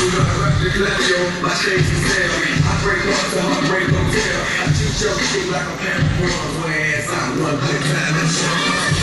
My shades is sell. I break up to heartbreak hotel. I teach your shit like a parent. Whereas I one good time and show.